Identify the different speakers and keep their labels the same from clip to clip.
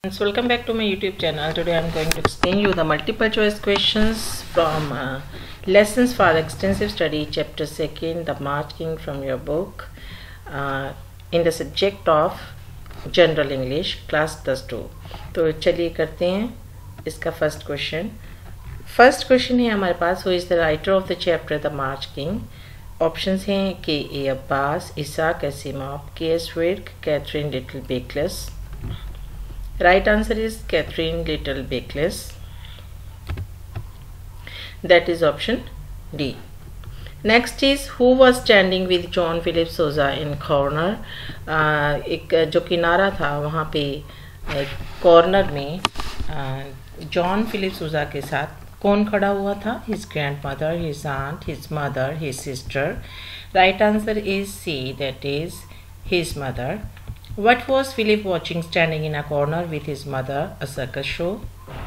Speaker 1: Welcome back to my YouTube channel. Today I am going to explain you the multiple choice questions from Lessons for Extensive Study Chapter 2 The Marking from your book in the subject of General English Class 10-2। तो चलिए करते हैं इसका first question है हमारे पास, who is the writer of the chapter the marking. Options हैं K A Abbas, Isaac Asimov, K S Virk, Catherine Little Beckless. Right answer is Catherine Little Beckles. That is option D. Next is who was standing with John Philip Sousa in corner। एक जो किनारा था वहाँ पे एक corner में John Philip सूजा के साथ कौन खड़ा हुआ था? His grandmother, his aunt, his mother, his sister. Right answer is C, that is his mother. What was Philip watching standing in a corner with his mother? A circus show,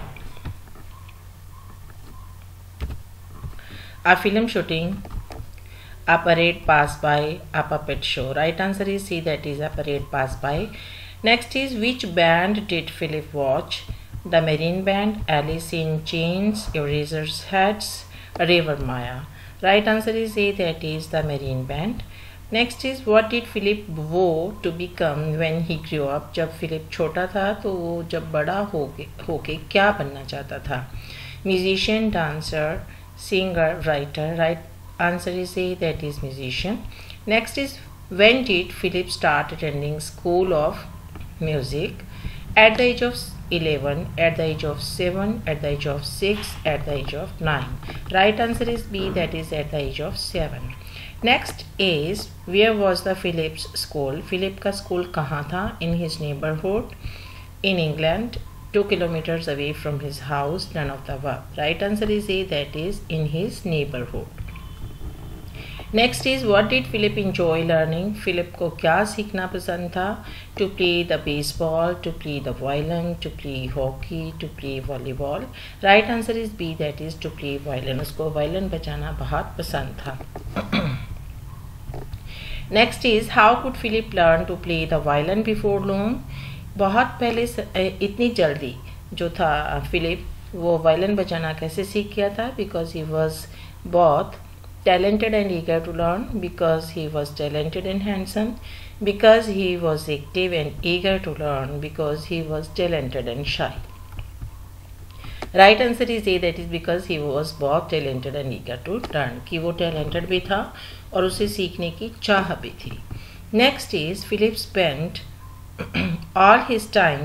Speaker 1: a film shooting, a parade pass by, a puppet show. Right answer is C, that is a parade pass by. Next is which band did Philip watch? The Marine Band, Alice in Chains, Eraserheads, River Maya. Right answer is A, that is the Marine Band. Next is what did Philip वो to become when he grew up. जब Philip छोटा था तो वो जब बड़ा होके क्या बनना चाहता था? Musician, dancer, singer, writer. Right answer is A, that is musician. Next is when did Philip start attending school of music? At the age of 11, at the age of 7, at the age of 6, at the age of 9. Right answer is B, that is at the age of 7. Next is where was the Philip's school? Philip का school कहाँ था? In his neighborhood, in England, 2 kilometers away from his house. None of the above. Right answer is A, that is in his neighborhood. Next is what did Philip enjoy learning? Philip को क्या सीखना पसंद था? To play the baseball, to play the violin, to play hockey, to play volleyball. Right answer is B, that is to play violin. उसको violin बजाना बहुत पसंद था। Next is how could Philip learn to play the violin before long? बहुत पहले इतनी जल्दी जो था फिलिप वो वायलिन बजाना कैसे सीख गया था? Because he was both talented and eager to learn, because he was talented and handsome, because he was active and eager to learn, because he was talented and shy. Right answer is A, that is because he was both talented and eager to learn, कि वो talented भी था और उसे सीखने की चाह भी थी। Next is Philip spent all his time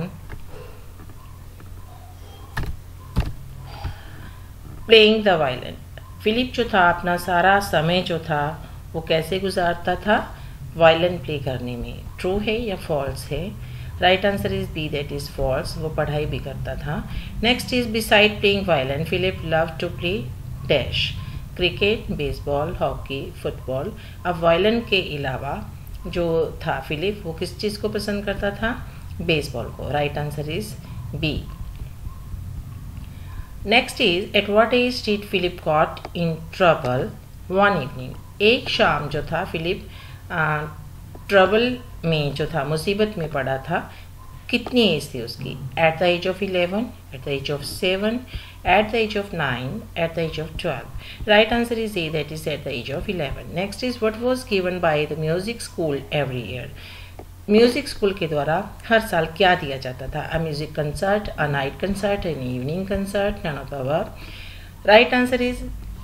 Speaker 1: playing the violin. Philip जो था अपना सारा समय जो था वो कैसे गुजारता था? वायलिन प्ले करने में। ट्रू है या फॉल्स है? Right answer is B, that is false. वो पढ़ाई भी करता था। Next is beside playing violin Philip love to play dash, cricket, baseball, hockey, football. अब वायलिन के अलावा जो था फिलिप वो किस चीज़ को पसंद करता था? बेसबॉल को। Right answer is B. Next is at what age did Philip got in trouble one evening. एक शाम जो था फिलिप ट्रबल में जो था मुसीबत में पड़ा था, कितनी एज थी उसकी? At the age of 11, at the age of 7, at the age of 9, at the age of 12. Right answer is A, that is at the age of 11. Next is what was given by the music school every year. Music school के द्वारा हर साल क्या दिया जाता था? A music concert, a night concert, an evening concert, none of the above. Right answer is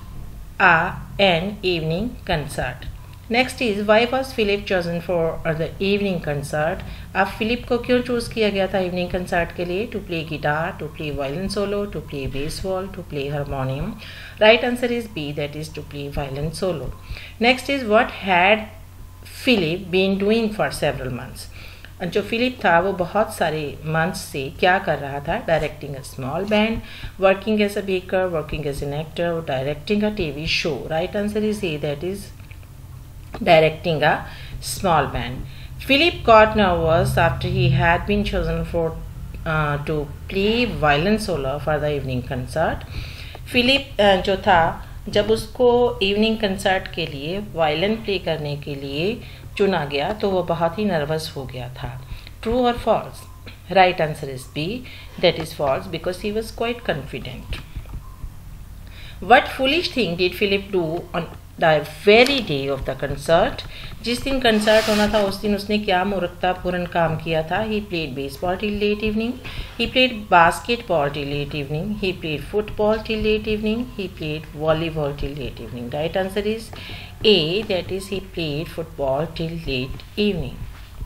Speaker 1: an evening concert. Next is why was Philip chosen for the evening concert. अब Philip को क्यों चूज किया गया था evening concert के लिए? To play guitar, to play violin solo, to play baseball, to play harmonium. Right answer is B, that is to play violin solo. Next is what had Philip been doing for several months. जो Philip था वो बहुत सारे months से क्या कर रहा था? Directing a small band, working as a baker, working as an actor, directing a TV show. Right answer is A, that is directing a small band. Philip got nervous after he had been chosen to play violin solo for the evening concert. Philip जो था जब उसको evening concert के लिए violin play करने के लिए चुना गया तो वो बहुत ही नर्वस हो गया था। ट्रू और false? Right answer is B. That is false because he was quite confident. What foolish thing did Philip do on the very day of the concert? जिस दिन कंसर्ट होना था उस दिन उसने क्या मूर्खतापूर्ण काम किया था? He played baseball till late evening. He played basketball till late evening. He played football till late evening. He played volleyball till late evening. Right answer is A. That is, he played football till late evening.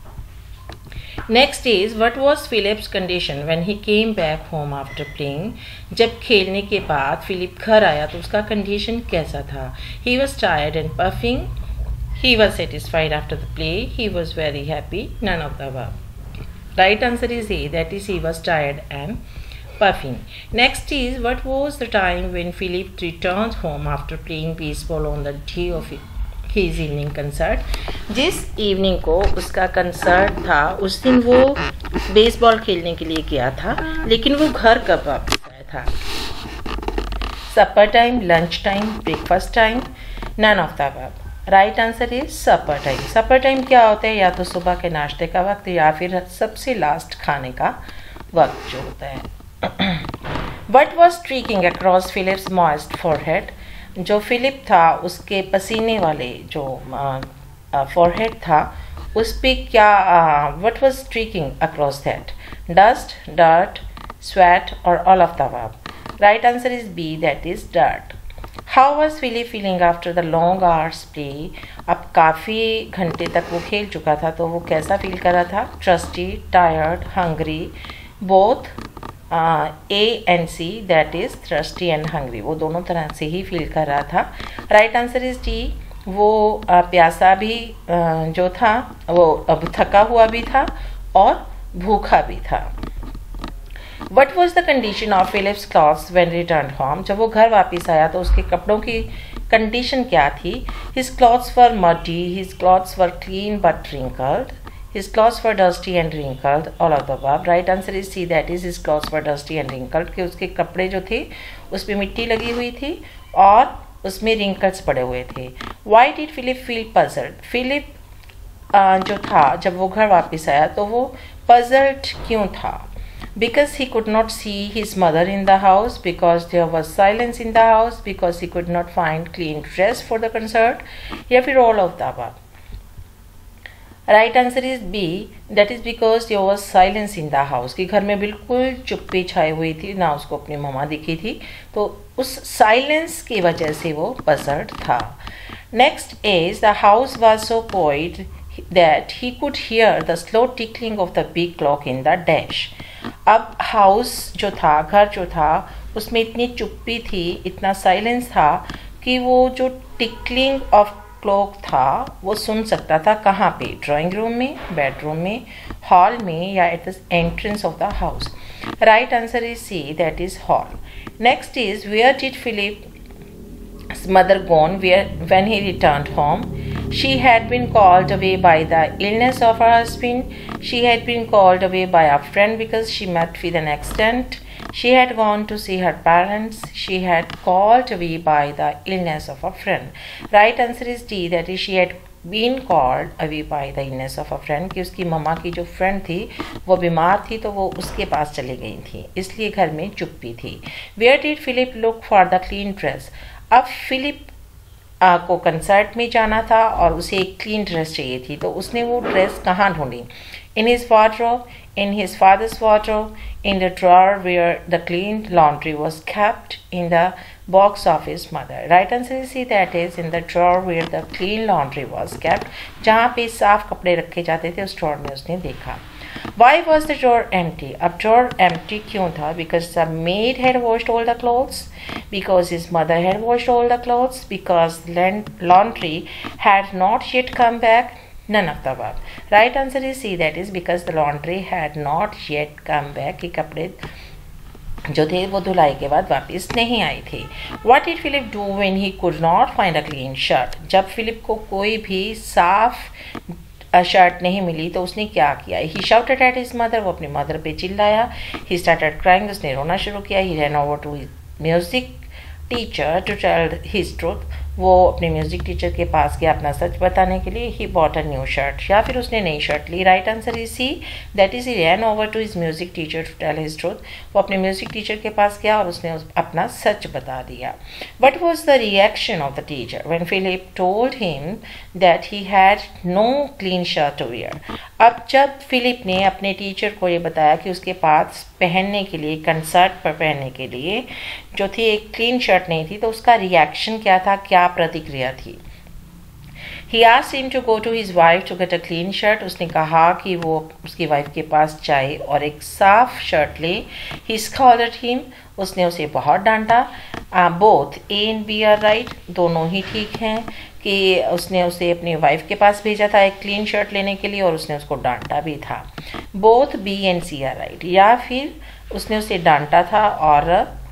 Speaker 1: Next is, what was Philip's condition when he came back home after playing? जब खेलने के बाद Philip घर आया तो उसका condition कैसा था? He was tired and puffing. He was satisfied after the play. He was very happy. None of the above. Right answer is A. That is, he was tired and puffing. Next is, what was the time when Philip returned home after playing baseball on the day of his evening concert? जिस evening को उसका concert था उस दिन वो baseball खेलने के लिए गया था, लेकिन वो घर कब वापस आया था? Supper time, lunch time, breakfast time? None of the above. Right answer is supper time. Supper time क्या होता है? या तो सुबह के नाश्ते का वक्त या फिर सबसे लास्ट खाने का वक्त जो होता है. What was streaking across Philip's moist forehead? जो फिलिप था उसके पसीने वाले जो फॉरहेड था उस पे क्या what was streaking across that? Dust, dirt, sweat और all of the above. Right answer is B. That is dirt. How was Philip feeling after the long hours play? अब काफ़ी घंटे तक वो खेल चुका था तो वो कैसा फील कर रहा था? Thirsty, tired, hungry, both. A and C, that is thirsty and hungry. वो दोनों तरह से ही फील कर रहा था. Right answer is D. वो प्यासा भी जो था वो अब थका हुआ भी था और भूखा भी था. What was the condition of Philip's clothes when returned home? जब वो घर वापस आया तो उसके कपड़ों की कंडीशन क्या थी? His clothes were muddy. His clothes were clean but wrinkled. His clothes were dusty and wrinkled. All of the above. Right answer is C. That is, his clothes were dusty and wrinkled. कि उसके कपड़े जो थे उसमें मिट्टी लगी हुई थी और उसमें wrinkles पड़े हुए थे. Why did Philip feel puzzled? Philip जो था जब वो घर वापस आया तो वो puzzled क्यों था? Because he could not see his mother in the house, because there was silence in the house, because he could not find clean dress for the concert, या फिर all of the above. Right answer is B. That is because there was silence in the house. कि घर में बिल्कुल चुप्पी छाई हुई थी, ना उसको अपनी मम्मा दिखी थी, तो उस साइलेंस की वजह से वो पजल्ड था. Next is the house was so quiet that he could hear the slow tickling of the big clock in the dash. अब हाउस जो था, घर जो था, उसमें इतनी चुप्पी थी, इतना साइलेंस था कि वो जो टिकलिंग ऑफ क्लॉक था वो सुन सकता था. कहाँ पे? ड्राइंग रूम में, बेडरूम में, हॉल में या at the entrance of the house. Right answer is C. That is hall. Next is, where did Philip's mother gone when he returned home? She had been called away by the illness of her husband. She had been called away by a friend because she met with an accident. She had gone to see her parents. She had called away by the illness of a friend. Right answer is D. That is, she had been called away by the illness of a friend. कि उसकी मम्मा की जो friend थी वो बीमार थी तो वो उसके पास चली गई थी, इसलिए घर में चुप्पी थी. Where did Philip look for the clean dress? अब फिलिप को कंसर्ट में जाना था और उसे एक क्लीन ड्रेस चाहिए थी, तो उसने वो ड्रेस कहाँ ढूंढी? In his wardrobe, in his father's wardrobe, in the drawer where the clean laundry was kept, in the box of his mother. Right answer is C. That is, in the drawer where the clean laundry was kept. जहाँ पे साफ कपड़े रखे जाते थे उस drawer में उसने देखा. Why was the drawer empty? अब drawer empty क्यों था? Because the maid had washed all the clothes. Because his mother had washed all the clothes. Because laundry had not yet come back. None of the above. Right answer is C. That is, because the laundry had not yet come back. कि कपड़े जो थे वो धुलाई के बाद वापस नहीं आए थे. What did Philip do when he could not find a clean shirt? जब फिलिप को कोई भी साफ शर्ट नहीं मिली तो उसने क्या किया? He shouted at his mother. वो अपनी मदर पे चिल्लाया. He started crying. उसने रोना शुरू किया. He ran over to his music teacher to tell his truth. वो अपने म्यूजिक टीचर के पास गया अपना सच बताने के लिए। He bought a new shirt, या फिर उसने नई शर्ट ली। Right answer is C, that is he ran over to his music teacher to tell his truth. वो अपने म्यूजिक टीचर के पास गया और उसने अपना सच बता दिया। What was the reaction of the teacher when Philip told him that he had no clean shirt to wear. अब जब फिलिप ने अपने टीचर को ये बताया कि उसके पास पहनने के लिए, कंसर्ट पर पहनने के लिए जो थी एक क्लीन शर्ट नहीं थी, तो उसका रिएक्शन क्या था, क्या प्रतिक्रिया थी। He asked him to go to his wife to get a clean shirt. उसने कहा कि वो उसकी वाइफ के पास जाए और एक साफ शर्ट ले। He scolded him. उसने उसे बहुत डांटा। Both A and B are right. दोनों ही ठीक हैं कि उसने उसे अपनी वाइफ के पास भेजा था एक क्लीन शर्ट लेने के लिए और उसने उसको डांटा भी था। Both B and C are right. या फिर उसने उसे डांटा था और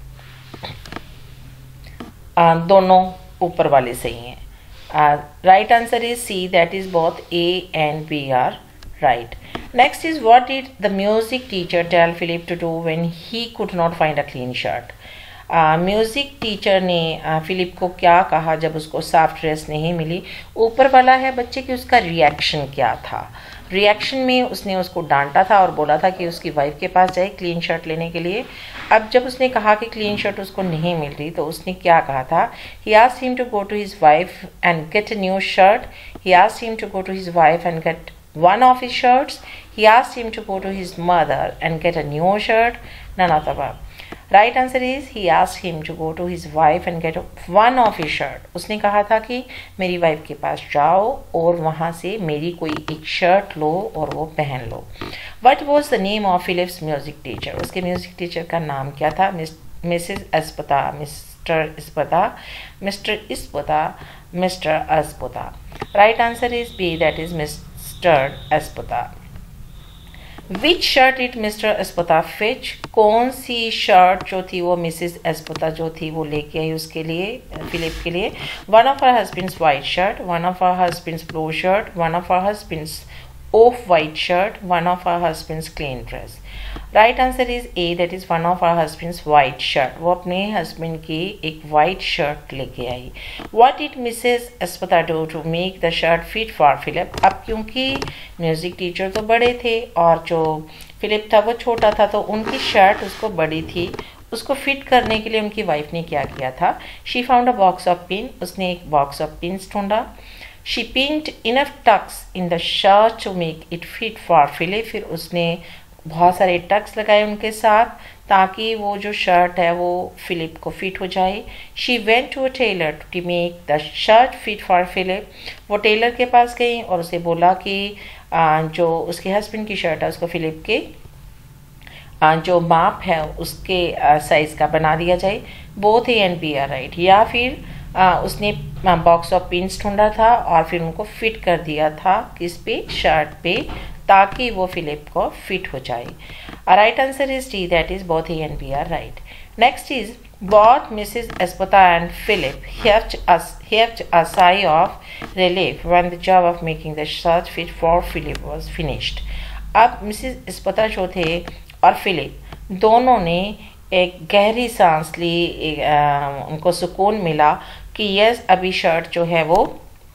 Speaker 1: दोनों ऊपर वाले सही हैं। Right answer is C, that is both A and B are right. Next is, what did the music teacher tell Philip to do when he could not find a clean shirt? Music teacher ने Philip को क्या कहा जब उसको साफ dress नहीं मिली। ऊपर वाला है बच्चे कि उसका रिएक्शन क्या था। रिएक्शन में उसने उसको डांटा था और बोला था कि उसकी वाइफ के पास जाए क्लीन शर्ट लेने के लिए। अब जब उसने कहा कि क्लीन शर्ट उसको नहीं मिल रही तो उसने क्या कहा था, he asked him to go to his wife and get a new shirt. He asked him to go to his wife and get one of his shirts. He asked him to go to his mother and get a new shirt. None of the above. Right answer is, he asked him to go to his wife and get one of his shirt. उसने कहा था कि मेरी wife के पास जाओ और वहाँ से मेरी कोई एक शर्ट लो और वो पहन लो। What was the name of Philip's music teacher? उसके म्यूजिक टीचर का नाम क्या था? Mrs Aspata, Mr Ispata, Mr Ispata, Mr Aspata. Right answer is B, that is Mr. Aspata. Which shirt did Mr. Aspata fetch? कौन सी शर्ट जो थी वो मिसेस अस्पता जो थी वो लेके आई उसके लिए, फिलिप के लिए। One of her husband's white shirt, one of her husband's blue shirt, one of her husband's off-white shirt, one of her husband's clean dress. Right answer is A, that is one of her husband's white shirt. वो अपने husband की एक white shirt लेके आई। What did Mrs. अस्पता do to make the shirt fit for Philip? अब क्योंकि music teacher तो बड़े थे और जो फिलिप था वो छोटा था, तो उनकी शर्ट उसको बड़ी थी, उसको फिट करने के लिए उनकी वाइफ ने क्या किया था, she found a box of pin, उसने एक बॉक्स ऑफ पिन्स ढूंढा। She pinned enough tucks in the shirt to make it fit for Philip, फिर उसने बहुत सारे टक्स लगाए उनके साथ ताकि वो जो शर्ट है वो फिलिप को फिट हो जाए। She went to a tailor to make the shirt fit for Philip, वो टेलर के पास गई और उसे बोला कि जो उसके हस्बैंड की शर्ट है उसको फिलिप के जो माप है उसके साइज का बना दिया जाए। Both A and B are right. या फिर उसने बॉक्स ऑफ पिन्स ढूंढा था और फिर उनको फिट कर दिया था किस पे, शर्ट पे, ताकि वो फिलिप को फिट हो जाए। Right answer is D, that is both A and B are right. Next is, both Mrs. Espota and Philip heaved a sigh of relief when the job of making the shirt fit for Philip was finished. अब Mrs Espota जो थे और Philip दोनों ने एक गहरी सांस ली, उनको सुकून मिला कि यस अभी शर्ट जो है वो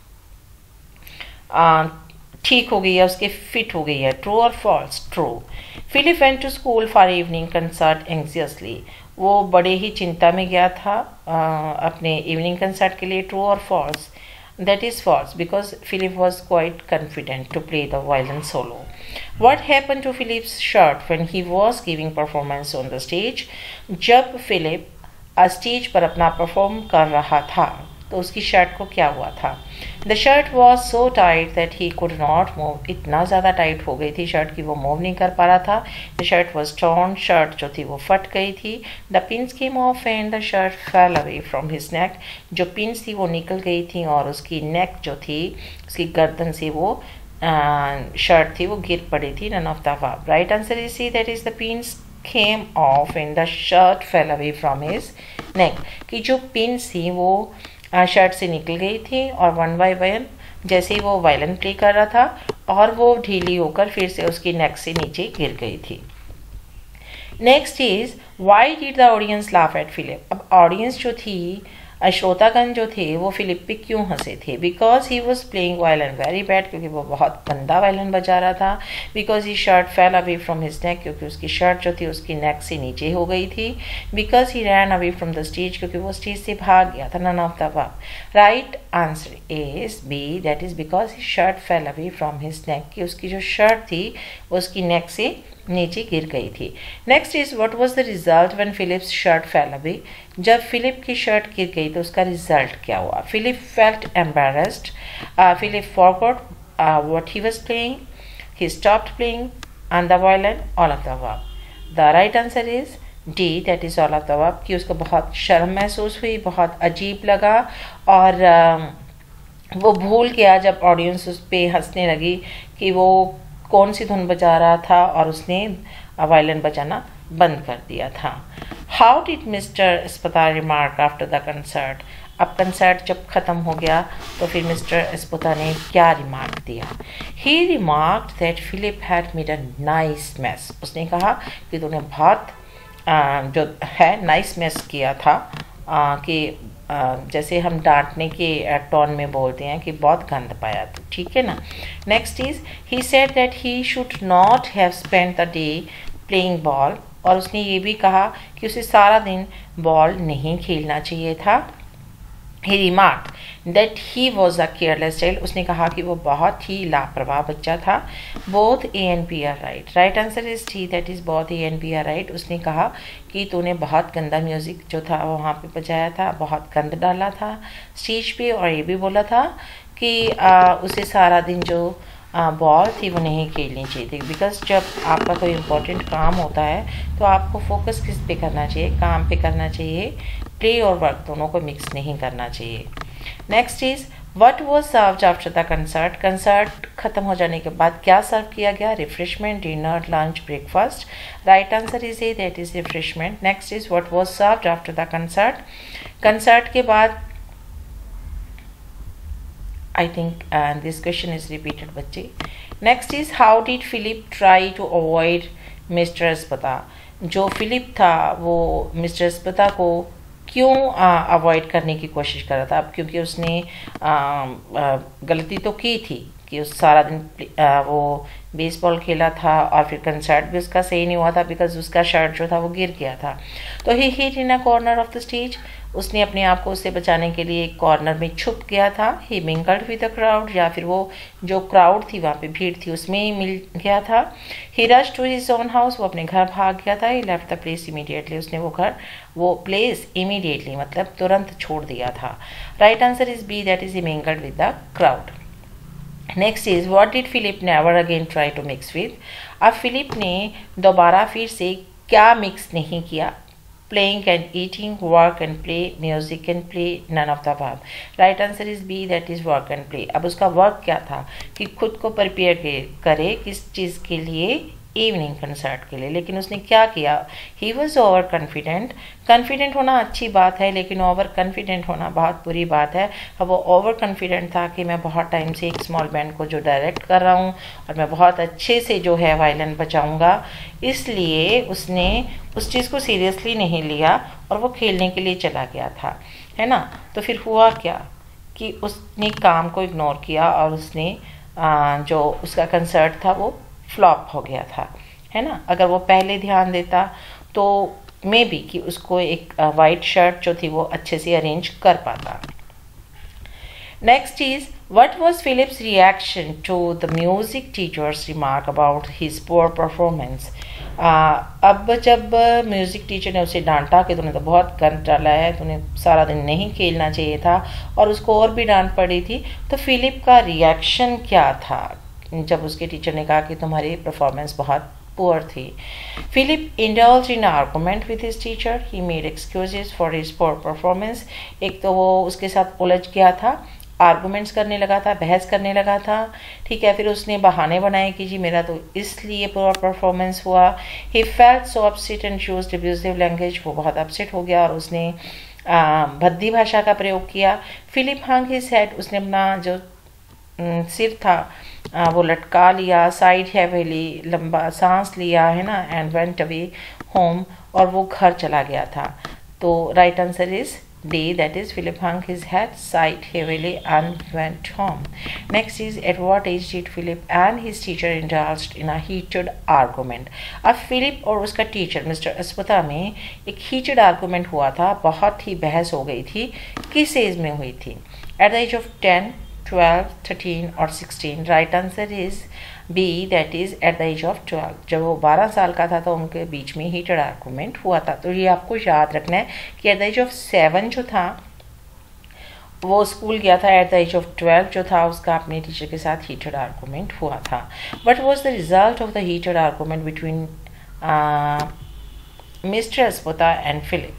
Speaker 1: ठीक हो गई है, उसके फिट हो गई है। ट्रू और false? True. Philip went to school for evening concert anxiously, वो बड़े ही चिंता में गया था अपने इवनिंग कंसर्ट के लिए। ट्रू और false? That is false because Philip was quite confident to play the violin solo. What happened to Philip's shirt when he was giving performance on the stage? जब फिलिप स्टेज पर अपना perform कर रहा था तो उसकी shirt को क्या हुआ था? The shirt was so tight that he could not move. इतना ज़्यादा टाइट हो गई थी शर्ट की वो मूव नहीं कर पा रहा था। The shirt was torn. Shirt जो थी वो फट गई थी। The pins came off and the shirt fell away from his neck. जो पिन्स थी वो निकल गई थी और उसकी नेक जो थी, उसकी गर्दन से वो शर्ट थी वो गिर पड़ी थी। None of the above. Right answer is C, that is the pins came off and the shirt fell away from his neck. कि जो पिन्स थी वो शर्ट से निकल गई थी और वन बाय वन जैसे ही वो वायलिन प्ले कर रहा था और वो ढीली होकर फिर से उसकी नेक से नीचे गिर गई थी। Next is, why did the audience laugh at Philip? अब ऑडियंस जो थी श्रोतागण जो थे वो फिलिप पे क्यों हंसे थे? Because he was playing violin very bad, क्योंकि वो बहुत गंदा वायलिन बजा रहा था। Because he shirt fell away from his neck, क्योंकि उसकी शर्ट जो थी उसकी नेक से नीचे हो गई थी। Because he ran away from the stage, क्योंकि वो स्टेज से भाग गया था। None of the above. Right answer is B, that is because he shirt fell away from his neck, कि उसकी जो शर्ट थी उसकी नेक से नीचे गिर गई थी। Next is what was the result when Philip's shirt fell away? जब फिलिप की शर्ट गिर गई तो उसका रिजल्ट क्या हुआ? Philip felt embarrassed, Philip forgot what he was playing, he stopped playing on the violin, all of the above. The right answer is D, that is all of the above, कि उसको बहुत शर्म महसूस हुई, बहुत अजीब लगा और वो भूल गया जब ऑडियंस उस पर हंसने लगी कि वो कौन सी धुन बजा रहा था, और उसने वायलिन बजाना बंद कर दिया था। How did Mr Espota remark after the concert? अब कंसर्ट जब ख़त्म हो गया तो फिर मिस्टर एस्पता ने क्या रिमार्क दिया? He remarked that Philip had made a nice mess. उसने कहा कि तूने बहुत जो है नाइस मैस किया था, कि जैसे हम डांटने के टोन में बोलते हैं कि बहुत गंद पाया तो, ठीक है ना। Next is he said that he should not have spend the day playing ball, और उसने ये भी कहा कि उसे सारा दिन बॉल नहीं खेलना चाहिए था। He remarked that he was a careless child. उसने कहा कि वो बहुत ही लापरवाह बच्चा था। Both A and B are right. Right answer is D, that is both A and B are right. उसने कहा कि तूने बहुत गंदा म्यूज़िक जो था वहाँ पे बजाया था, बहुत गंद डाला था स्टेज पे, और ये भी बोला था कि उसे सारा दिन जो बॉल थी वो नहीं खेलनी चाहिए थी। बिकॉज जब आपका कोई इम्पोर्टेंट काम होता है तो आपको फोकस किस पे करना चाहिए? काम पे करना चाहिए। प्ले और वर्क दोनों को मिक्स नहीं करना चाहिए। Next is what was served after the concert? Concert खत्म हो जाने के बाद क्या सर्व किया गया? Refreshment, dinner, lunch, breakfast. Right answer is A, that is refreshment. Next is what was served after the concert? Concert के बाद I think this question is repeated बच्चे। Next is how did Philip try to avoid Mr. एस्पता? जो Philip था वो mister एस्पता को क्यों avoid करने की कोशिश कर रहा था? अब क्योंकि उसने गलती तो की थी कि उस सारा दिन वो बेसबॉल खेला था, और फिर कंसर्ट भी उसका सही नहीं हुआ था बिकॉज उसका शर्ट जो था वो गिर गया था। तो he hid in a corner of the stage. उसने अपने आप को उससे बचाने के लिए एक कॉर्नर में छुप गया था। He mingled with the crowd, या फिर वो जो क्राउड थी वहाँ पे भीड़ थी उसमें ही मिल गया था। He rush to his own house, वो अपने घर भाग गया था। He left the place immediately, उसने वो प्लेस इमीडिएटली मतलब तुरंत छोड़ दिया था। Right answer is B, that is he mingled with the crowd. Next is what did Philip never again try to mix with? अब फिलिप ने दोबारा फिर से क्या मिक्स नहीं किया? Playing and eating, work and play, music and play, none of the above. Right answer is B, that is work and play. अब उसका वर्क क्या था कि खुद को प्रिपेयर करे किस चीज़ के लिए? इवनिंग कंसर्ट के लिए। लेकिन उसने क्या किया? He was over confident. Confident होना अच्छी बात है, लेकिन ओवर कॉन्फिडेंट होना बहुत बुरी बात है। अब वो ओवर कॉन्फिडेंट था कि मैं बहुत टाइम से एक स्मॉल बैंड को जो डायरेक्ट कर रहा हूँ और मैं बहुत अच्छे से जो है वायलिन बजाऊँगा, इसलिए उसने उस चीज़ को सीरियसली नहीं लिया और वो खेलने के लिए चला गया था, है ना। तो फिर हुआ क्या कि उसने काम को इग्नोर किया और उसने जो उसका कंसर्ट था वो फ्लॉप हो गया था, है ना। अगर वो पहले ध्यान देता तो मे बी कि उसको एक वाइट शर्ट जो थी वो अच्छे से अरेंज कर पाता। Next is what was Philip's reaction to the music teacher's remark about his poor performance? अब जब म्यूज़िक टीचर ने उसे डांटा कि तूने तो बहुत गंद डाला है, तूने सारा दिन नहीं खेलना चाहिए था, और उसको और भी डांट पड़ी थी, तो फिलिप का रिएक्शन क्या था जब उसके टीचर ने कहा कि तुम्हारी परफॉर्मेंस बहुत पुअर थी? Philip indulge in argument with his teacher. He made excuses for his poor performance. एक तो वो उसके साथ उलझ गया था, आर्गूमेंट्स करने लगा था, बहस करने लगा था, ठीक है। फिर उसने बहाने बनाए कि जी मेरा तो इसलिए पूरा परफॉर्मेंस हुआ। He felt so upset and used abusive language. वो बहुत अपसेट हो गया और उसने भद्दी भाषा का प्रयोग किया। Philip hung his head. उसने अपना जो सिर था वो लटका लिया, साइड हैवीली, लंबा सांस लिया, है ना, एंड वेंट अवे होम, और वो घर चला गया था। तो right answer is day, that is, Philip hung his head, sighed heavily, and went home. Next is, at what age did Philip and his teacher indulged in a heated argument? अब Philip और उसका teacher mister अस्पता में एक heated argument हुआ था, बहुत ही बहस हो गई थी. किस एज में हुई थी? एट द एज ऑफ 10, 12, 13 और 16. Right answer is B, that is at the age of 12. जब वो 12 साल का था तो उनके बीच में हीटेड आर्गूमेंट हुआ था. तो ये आपको याद रखना है कि एट द एज ऑफ 7 जो था वो स्कूल गया था. एट द एज ऑफ 12 जो था उसका अपने टीचर के साथ हीटेड आर्गूमेंट हुआ था. What was the result of the heated argument between Mr Aspata and Philip?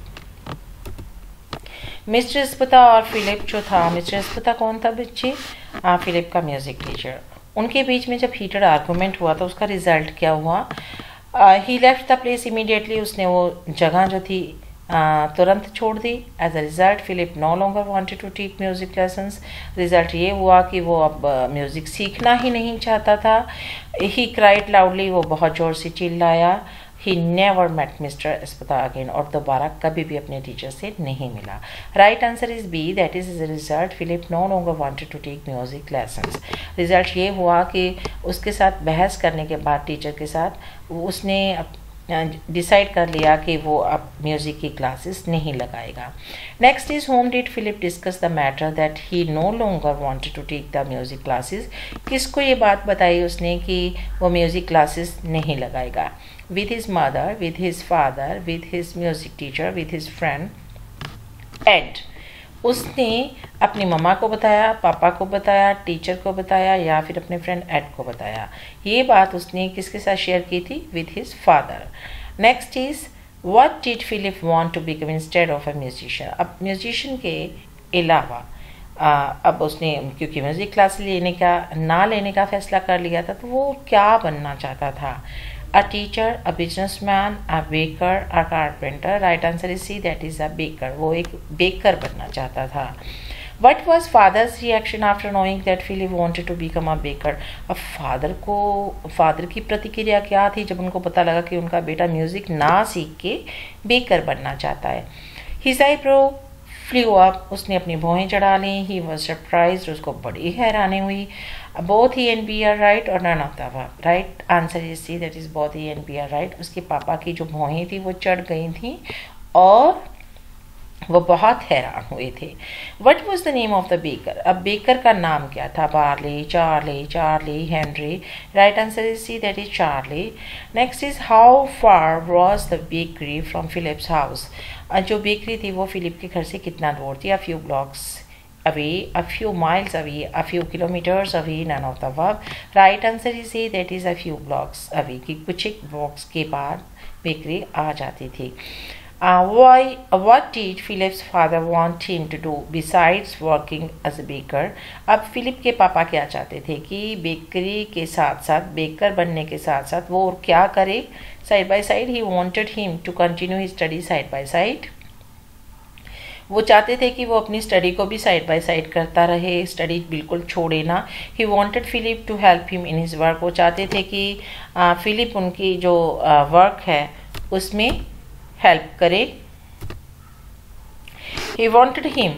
Speaker 1: Mr Aspata और फिलिप जो था, मिस्टर अस्पता कौन था बच्चे? फिलिप का म्यूजिक टीचर. उनके बीच में जब हीटेड आर्गूमेंट हुआ तो उसका रिजल्ट क्या हुआ? He left the place immediately. उसने वो जगह जो थी तुरंत छोड़ दी. As a result Philip no longer wanted to take music lessons. Result ये हुआ कि वो अब म्यूजिक सीखना ही नहीं चाहता था. He cried loudly. वो बहुत जोर से चिल्लाया. He never met Mr. अस्पता again. और दोबारा कभी भी अपने टीचर से नहीं मिला. Right answer is B, that is as a result Philip no longer wanted to take music lessons. Result ये हुआ कि उसके साथ बहस करने के बाद टीचर के साथ उसने डिसाइड कर लिया कि वो अब म्यूजिक की क्लासेस नहीं लगाएगा. Next is, whom did Philip discuss the matter that he no longer wanted to take the music classes. किसको ये बात बताई उसने कि वो म्यूजिक क्लासेस नहीं लगाएगा? With his mother, with his father, with his music teacher, with his friend. And उसने अपनी मम्मा को बताया, पापा को बताया, टीचर को बताया या फिर अपने फ्रेंड एड को बताया. ये बात उसने किसके साथ शेयर की थी? With his father. Next is, what did Philip want to become instead of a musician. अब म्यूजिशियन के अलावा अब उसने क्योंकि म्यूजिक क्लास लेने का फैसला कर लिया था तो वो क्या बनना चाहता था? A teacher, a businessman, a baker, a carpenter. Right answer is C, that is a baker. वो एक बेकर बनना चाहता था. What was father's reaction after knowing that Philip wanted to become a baker? अब फादर की प्रतिक्रिया क्या थी जब उनको पता लगा कि उनका बेटा म्यूजिक ना सीख के बेकर बनना चाहता है? His eyebrow flew up. उसने अपनी भौहें चढ़ा ली. He was surprised. उसको बड़ी हैरानी हुई. Both he and B are right or none of the above. Right answer is C, that is both he and B are right. उसके पापा की जो भौहें थी वो चढ़ गई थी और वो बहुत हैरान हुए थे. What was the name of the baker? अब बेकर का नाम क्या था? Barley, Charlie, Henry. Right answer is C, that is Charlie. Next is, how far was the bakery from Philip's house? जो बेकरी थी वो फिलिप के घर से कितना दूर थी? A few blocks away, a few miles away, a few kilometers away, none of the above. Right answer is A, that is a few blocks away. कि कुछ एक blocks के बाद बेकरी आ जाती थी. What did Philip's father want him to do besides working as a baker? अब Philip के पापा क्या चाहते थे कि बेकरी के साथ साथ, बेकर बनने के साथ साथ वो और क्या करे? Side by side. He wanted him to continue his study side by side. वो चाहते थे कि वो अपनी स्टडी को भी साइड बाय साइड करता रहे, स्टडी बिल्कुल छोड़े ना. He wanted Philip to help him in his work. वो चाहते थे कि फिलिप उनकी जो वर्क है उसमें हेल्प करे. He wanted him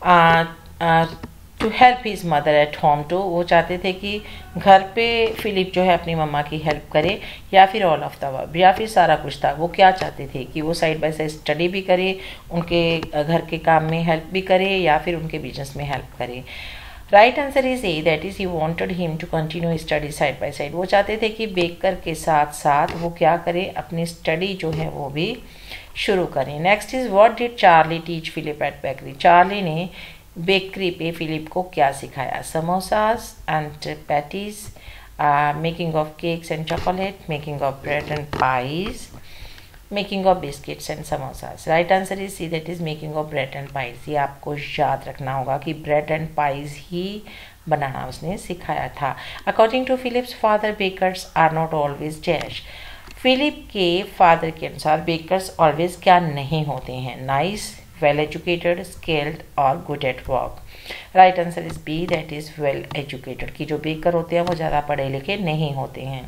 Speaker 1: to help his mother at home too. वो चाहते थे कि घर पे फिलिप जो है अपनी मम्मा की हेल्प करे या फिर ऑल ऑफ द अबव, या फिर सारा कुछ था. वो क्या चाहते थे कि वो साइड बाय साइड स्टडी भी करे, उनके घर के काम में हेल्प भी करे या फिर उनके बिजनेस में हेल्प करे. Right answer is A, that is he wanted him to continue study side by side. वो चाहते थे कि बेकर के साथ साथ वो क्या करे, अपनी स्टडी जो है वो भी शुरू करें. Next is, what did Charlie teach Philip at bakery. Charlie ने बेकरी पे फिलिप को क्या सिखाया? Samosas and patties, making of cakes and chocolate, making of bread and pies, making of biscuits and samosas. Right answer is C, that is making of bread and pies. ये आपको याद रखना होगा कि ब्रेड एंड पाइज ही बनाना उसने सिखाया था. According to Philip's father, bakers are not always dash. Philip के फादर के अनुसार बेकर्स ऑलवेज क्या नहीं होते हैं? नाइस, well educated, skilled और good at work. Right answer is B, that is well educated. कि जो बेकर होते हैं वो ज़्यादा पढ़े लिखे नहीं होते हैं.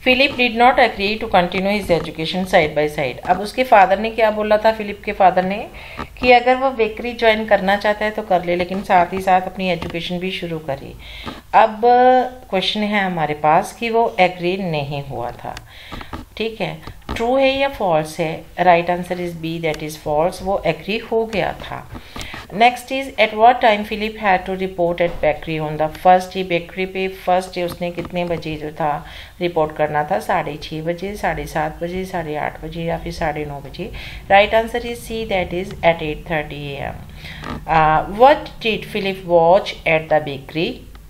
Speaker 1: Philip did not agree to continue his education side by side. अब उसके फादर ने क्या बोला था, फिलिप के फादर ने, कि अगर वो बेकरी ज्वाइन करना चाहता है तो कर ले, लेकिन साथ ही साथ अपनी एजुकेशन भी शुरू करे। अब क्वेश्चन है हमारे पास कि वो एग्री नहीं हुआ था। ठीक है, ट्रू है या फॉल्स है? Right answer is B, that is false. वो एग्री हो गया था। Next is at what time Philip had to report at bakery on the first day. Bakery पे फर्स्ट डे उसने कितने बजे जो था रिपोर्ट करना था? 6:30 बजे, 7:30 बजे, 8:30 बजे या फिर 9:30 बजे। Right answer is C, that is at 8:30 AM। What did Philip watch at the bakery?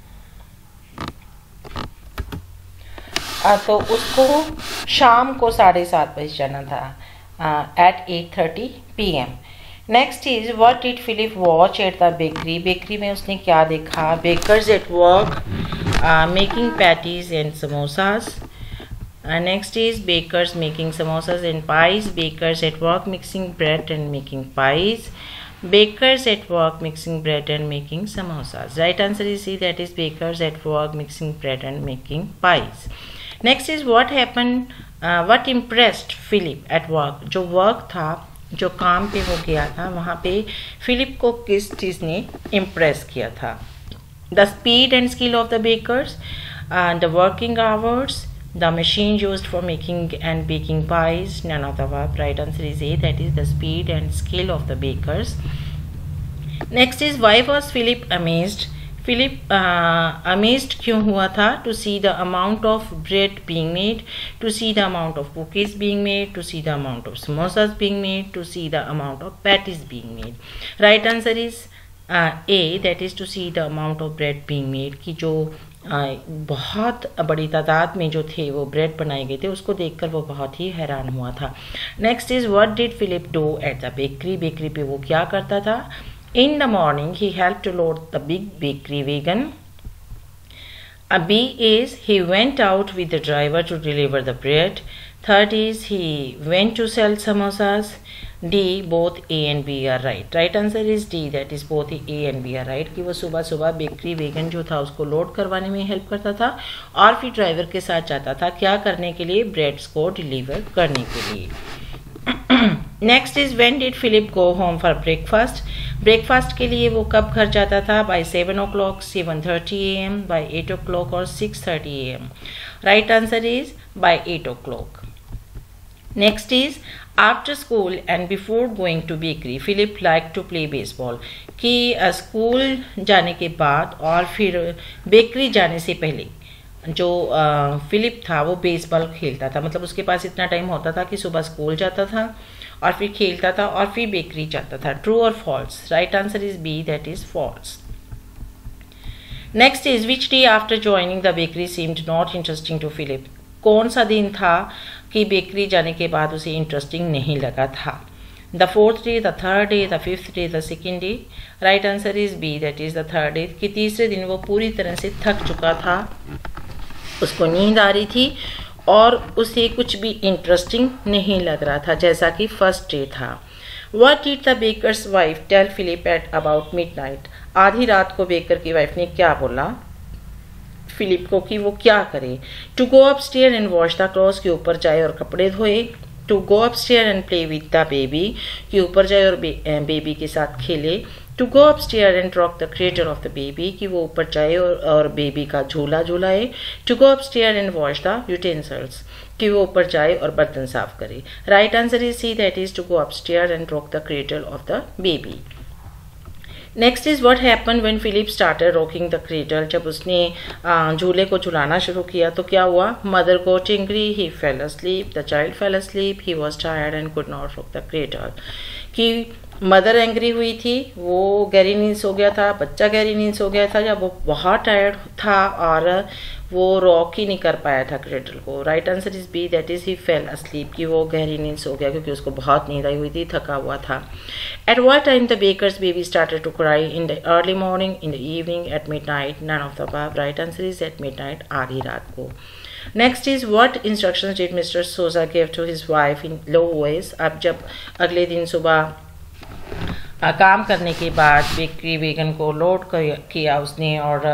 Speaker 1: तो उसको शाम को 7:30 बजे जाना था, at 8:30 PM। Next is what did Philip watch at the bakery. Bakery में उसने क्या देखा? Bakers at work making patties and samosas. Next is bakers making samosas and pies. Bakers at work mixing bread and making pies. Bakers at work mixing bread and making samosas. Right answer is C, that is bakers at work mixing bread and making pies. Next is what happened, what impressed Philip at work. जो work था, जो काम पे हो गया था, वहाँ पे फिलिप को किस चीज़ ने impress किया था? The speed and skill of the bakers, the working hours, the machine used for making and baking pies. None of the above. Right answer is A, that is the speed and skill of the bakers. Next is why was Philip amazed? Philip amazed क्यों हुआ था? To see the amount of bread being made, to see the amount of cookies being made, to see the amount of samosas being made, to see the amount of patties being made. Right answer is A, that is to see the amount of bread being made. कि जो बहुत बड़ी तादाद में जो थे वो bread बनाए गए थे, उसको देखकर वो बहुत ही हैरान हुआ था। Next is what did Philip do at the bakery. Bakery पे वो क्या करता था? In the morning he help to load the big bakery wagon. B is he went out with the driver to deliver the bread. Third is he went to sell samosas. D, both A and B are right. Right answer is D, that is both A and B are right, कि वो सुबह सुबह bakery wagon जो था उसको load करवाने में help करता था और फिर ड्राइवर के साथ जाता था क्या करने के लिए? ब्रेड्स को डिलीवर करने के लिए। Next is when did Philip go home for breakfast. Breakfast के लिए वो कब घर जाता था? Bye 7 o'clock, 7:30 AM, bye 8 o'clock और 6:30 AM। Right answer is by 8 o'clock। Next is after school and before going to bakery Philip like to play baseball. कि school जाने के बाद और फिर बेकरी जाने से पहले जो फिलिप था वो बेसबॉल खेलता था। मतलब उसके पास इतना टाइम होता था कि सुबह स्कूल जाता था और फिर खेलता था और फिर बेकरी जाता था। ट्रू और false? Right answer is B, that is false. Next is which day after joining the bakery seemed not interesting to Philip. कौन सा दिन था कि बेकरी जाने के बाद उसे इंटरेस्टिंग नहीं लगा था? The 4th day, the 3rd day, the 5th day, the 2nd day. Right answer is B, that is the 3rd day, कि तीसरे दिन वो पूरी तरह से थक चुका था, उसको नींद आ रही थी और उसे कुछ भी इंटरेस्टिंग नहीं लग रहा था जैसा कि फर्स्ट डे था। What did the baker's wife tell Philip at about midnight? आधी रात को बेकर की वाइफ ने क्या बोला फिलिप को कि वो क्या करे? To go upstair and wash the clothes, के ऊपर जाए और कपड़े धोए। To go upstair and play with the baby, के ऊपर जाए और बेबी के साथ खेले। To go upstair and rock the cradle of the baby, कि वो ऊपर जाए और बेबी का झूला झूलाए। To go upstair and wash the utensils, कि वो ऊपर जाए और बर्तन साफ करे। Right answer is C, that is to go upstair and rock the cradle of the baby. Next is what happen when Philip started rocking the cradle. जब उसने झूले को झुलाना शुरू किया तो क्या हुआ? Mother got angry, he fell asleep, the child fell asleep, he was tired and could not rock the cradle. कि मदर एंग्री हुई थी, वो गहरी नींद सो गया था, बच्चा गहरी नींद सो गया था, या वो बहुत टायर्ड था और वो रॉक ही नहीं कर पाया था क्रेडल को। Right answer is B, that is he fell asleep, कि वो गहरी नींद सो गया क्योंकि उसको बहुत नींद आई हुई थी, थका हुआ था। At what time the baker's baby started to cry? In the early morning, in the evening, at midnight. None of the above. Right answer is at midnight, आधी रात को। Next is what instructions did mister Sousa give to his wife in low voice. अब जब अगले दिन सुबह काम करने के बाद बेकरी वेगन को लोड किया उसने और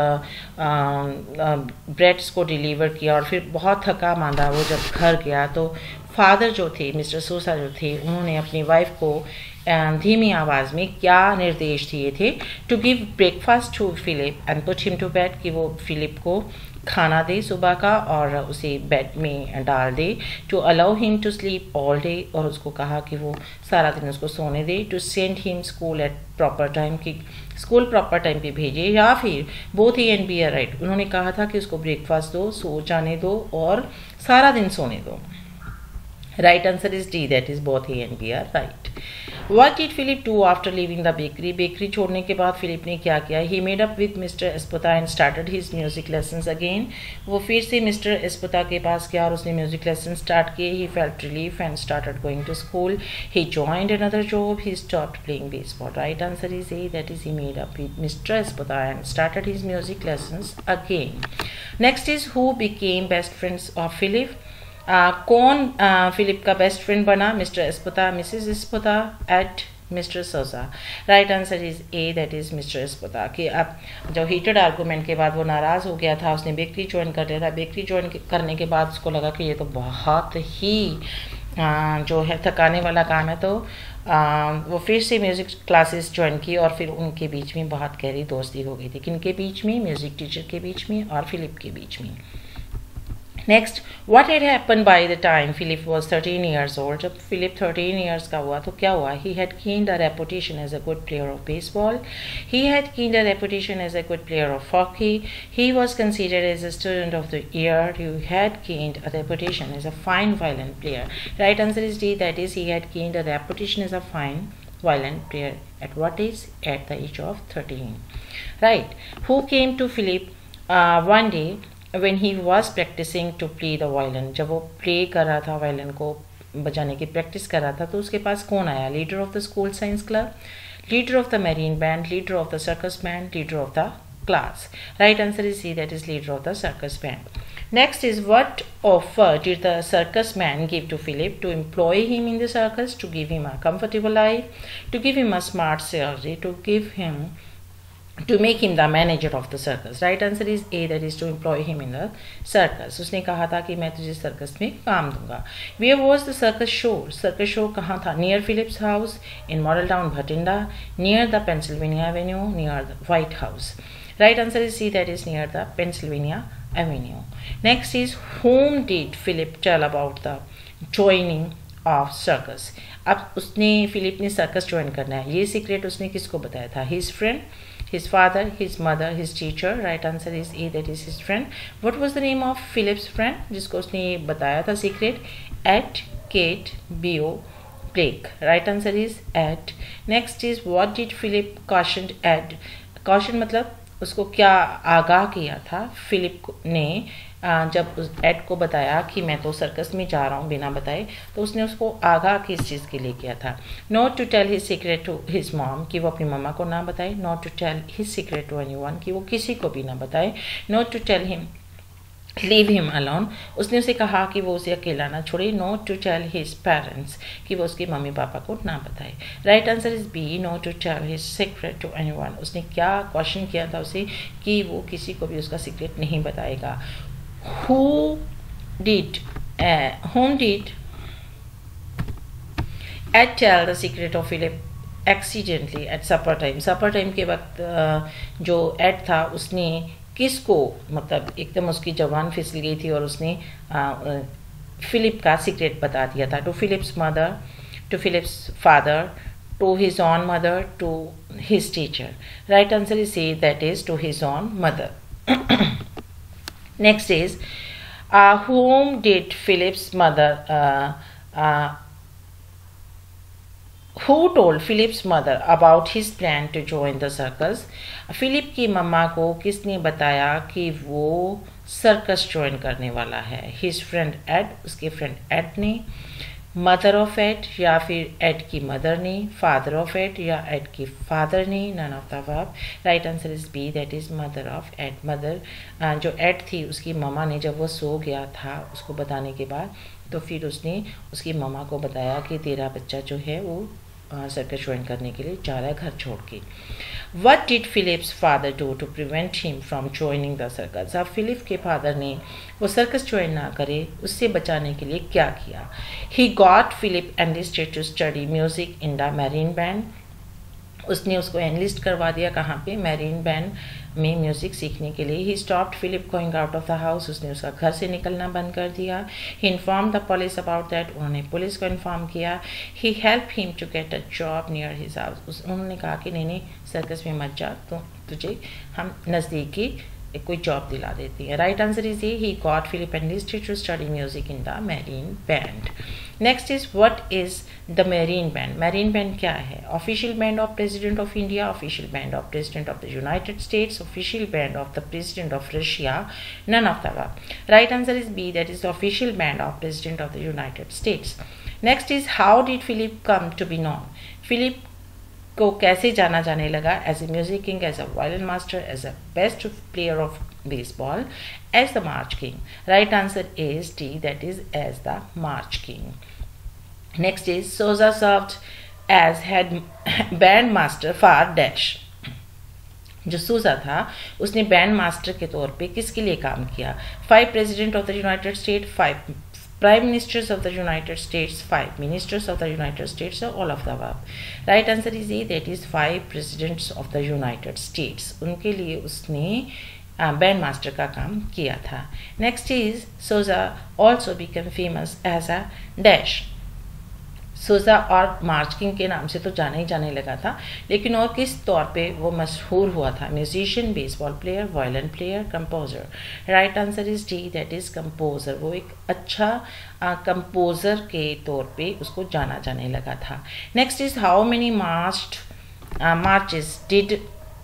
Speaker 1: ब्रेड्स को डिलीवर किया और फिर बहुत थका मांदा वो जब घर गया तो फादर जो थे मिस्टर सूसा जो थे उन्होंने अपनी वाइफ को धीमी आवाज़ में क्या निर्देश दिए थे to give breakfast to Philip and put him to bed कि वो फिलिप को खाना दे सुबह का और उसे बेड में डाल दे to allow him to sleep all day और उसको कहा कि वो सारा दिन उसको सोने दे to send him school at proper time कि स्कूल प्रॉपर टाइम पे भेजे या फिर both he and B are right उन्होंने कहा था कि उसको ब्रेकफास्ट दो सो जाने दो और सारा दिन सोने दो right answer is D that is both he and B are right What did Philip do after leaving the bakery? बेकरी छोड़ने के बाद फिलिप ने क्या किया? He made up with Mr. Esputa and started his music lessons again. वो फिर से मिस्टर एस्पुता के पास गया और उसने म्यूजिक लेसन स्टार्ट किए. He felt relief and started going to school. He joined another job. He stopped playing baseball. Right answer is A. That is he made up with Mr. Esputa and started his music lessons again. Next is who became best friends of Philip? कौन Philip का best friend बना? Mister Esputa, Mrs Esputa, at mister Sousa. Right answer is A that is mister Esputa. कि अब जो heated argument के बाद वो नाराज़ हो गया था उसने बेकरी ज्वाइन कर लिया था. बेकरी ज्वाइन करने के बाद उसको लगा कि ये तो बहुत ही जो है थकाने वाला काम है तो वो फिर से म्यूज़िक क्लासेस ज्वाइन की और फिर उनके बीच में बहुत गहरी दोस्ती हो गई थी. किनके बीच में? म्यूज़िक टीचर के बीच में और फिलिप के बीच में. Next, what had happened by the time Philip was 13 years old? जब Philip 13 years का हुआ तो क्या हुआ? He had gained a reputation as a good player of baseball. He had gained a reputation as a good player of hockey. He was considered as a student of the year. He had gained a reputation as a fine violin player. Right answer is D. That is, he had gained a reputation as a fine violin player. At what age? At the age of 13. Right. Who came to Philip one day when he was practicing to play the violin? जब वो play कर रहा था violin को बजाने की practice कर रहा था तो उसके पास कौन आया? Leader of the school science club, leader of the Marine band, leader of the circus band, leader of the class. Right answer is C that is leader of the circus band. Next is what offer did the circus man give to Philip to employ him in the circus, to give him a comfortable life, to give him a smart salary, to make him the manager of the circus? Right answer is A, that is to employ him in the circus. उसने कहा था कि मैं तुझे circus में काम दूंगा. Where was the circus show? Circus show कहाँ था? Near Philip's house, in Model Town, Bhatinda, near the Pennsylvania Avenue, near the White House. Right answer is C, that is near the Pennsylvania Avenue. Next is whom did Philip tell about the joining of circus? अब उसने Philip ने circus join करना है ये secret उसने किसको बताया था? His friend, his father, his mother, his teacher. Right answer is A, that is his friend. What was the name of Philip's friend जिसको उसने ये बताया था secret? At Kate Bo Blake. Right answer is at. Next is what did Philip cautioned Ed? Caution मतलब उसको क्या आगाह किया था फिलिप ने जब उस एड को बताया कि मैं तो सर्कस में जा रहा हूँ बिना बताए तो उसने उसको आगाह किस चीज़ के लिए किया था? Not to tell his secret to his mom कि वो अपनी मम्मा को ना बताए. Not to tell his secret to anyone कि वो किसी को भी ना बताए. Not to tell him leave him alone उसने उसे कहा कि वो उसे अकेला ना छोड़े. Not to tell his parents कि वो उसके मम्मी पापा को ना बताए. Right answer is B, not to tell his secret to anyone. उसने क्या क्वेश्चन किया था उसे कि वो किसी को भी उसका सीक्रेट नहीं बताएगा. whom did Ed tell the secret of Philip accidentally at supper time? supper time के वक्त जो एड था उसने किसको मतलब एकदम उसकी जबान फिसल गई थी और उसने फिलिप का सीक्रेट बता दिया था. To Philip's mother, to Philip's father, to his own mother, to his teacher. Right answer is C, that is to his own mother. Next is whom did Philip's mother who told Philip's mother about his plan to join the circus? Philip की मम्मा को किसने बताया कि वो circus join करने वाला है? His friend Ed, उसके फ्रेंड एड ने, मदर ऑफ एड या फिर एड की मदर ने, फादर ऑफ एड या एड की फादर ने, none of the above. Right answer is B, that is mother of Ed. Mother जो एड थी उसकी मम्मा ने जब वो सो गया था उसको बताने के बाद तो फिर उसने उसकी मम्मा को बताया कि तेरा बच्चा जो है वो सर्कस ज्वाइन करने के लिए जा रहा है घर छोड़ के। What did Philip's father do to prevent him from joining the circus? अब फिलिप के फादर ने वो सर्कस ज्वाइन ना करे उससे बचाने के लिए क्या किया? He got Philip enlisted to study music in the marine band. उसने उसको एनलिस्ट करवा दिया कहाँ पे? मैरीन बैंड में म्यूज़िक सीखने के लिए। He stopped Philip going out of the house, उसने उसका घर से निकलना बंद कर दिया। He inform the police about that, उन्होंने पुलिस को इन्फॉर्म किया। He help him to get a job near his house, उन्होंने कहा कि नहीं सर्कस में मत जा, तो तुझे हम नज़दीकी कोई जॉब दिला देती है। Right answer is A, he got Philip enlisted to study music in the Marine band. Next is what is the Marine band? Marine band क्या है? Official band of president of India, official band of president of the United States, official band of the president of Russia, none of the above. Right answer is B, that is the official band of president of the United states. Next is how did Philip come to be known? Philip को कैसे जाना जाने लगा? As a music king, as a violin master, as a best player of baseball, as the march king. Right answer is D, that is as the march king. Next is Sousa served as head band master for dash. जो Sousa था उसने band master के तौर पे किसके लिए काम किया? 5 president of the United State, 5 Prime Ministers of the United States, 5 Ministers of the United States, or all of the above. Right answer is A, that is 5 Presidents of the United States. उनके लिए उसने band master का काम किया था। Next is Sousa also become famous as a dash. Sousa और मार्च king के नाम से तो जाना ही जाने लगा था, लेकिन और किस तौर पे वो मशहूर हुआ था? Musician, baseball player, violin player, composer. Right answer is D, that is composer. वो एक अच्छा कंपोजर के तौर पे उसको जाना जाने लगा था। Next is how many marches did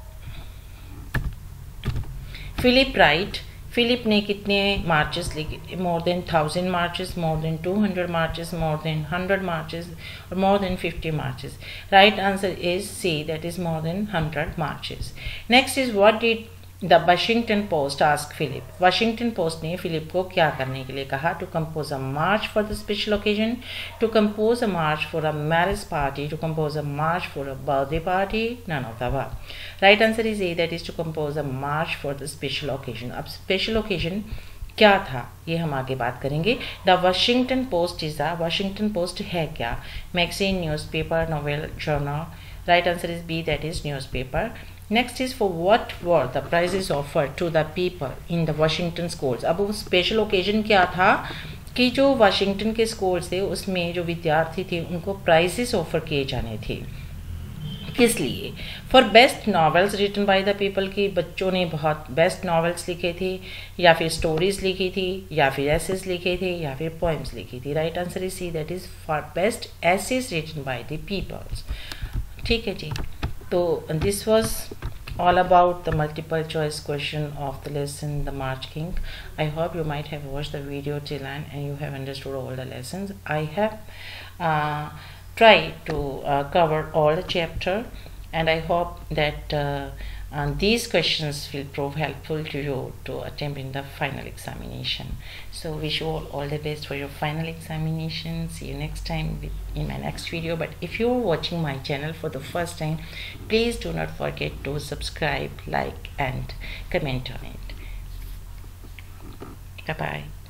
Speaker 1: Philip write? Philip ने कितने मार्चेस लिखे? More than 1000 marches, more than 200 marches, more than 100 marches, और more than 50 marches. Right answer is C, that is more than 100 marches. Next is what did the Washington Post ask Philip? Washington Post ने Philip को क्या करने के लिए कहा? To compose a march for the special occasion, to compose a march for a marriage party, to compose a march for a birthday party, none of the above. Right answer is A, that is to compose a march for the special occasion. अब special occasion क्या था ये हम आगे बात करेंगे। The Washington Post is the, Washington Post है क्या? Magazine, newspaper, novel, journal. Right answer is B, that is newspaper. Next is for what were the prizes offer to the people in the Washington schools? अब वो special occasion क्या था कि जो Washington के schools थे उसमें जो विद्यार्थी थे उनको प्राइजेस ऑफर किए जाने थे। किस लिए? For best novels written by the people, की बच्चों ने बहुत बेस्ट नॉवेल्स लिखे थे, या फिर स्टोरीज लिखी थी, या फिर एसेस लिखे थे, या फिर पोएम्स लिखी थी। Right answer is C, that is for best essays written by the peoples. ठीक है जी, तो this was all about the multiple choice question of the lesson The March King. I hope you might have watched the video till end and you have understood all the lessons. I have tried to cover all the chapter, and I hope that these questions will prove helpful to you to attempt in the final examination. So wish you all the best for your final examination. See you next time in my next video. But if you are watching my channel for the first time, please do not forget to subscribe, like and comment on it. Bye bye.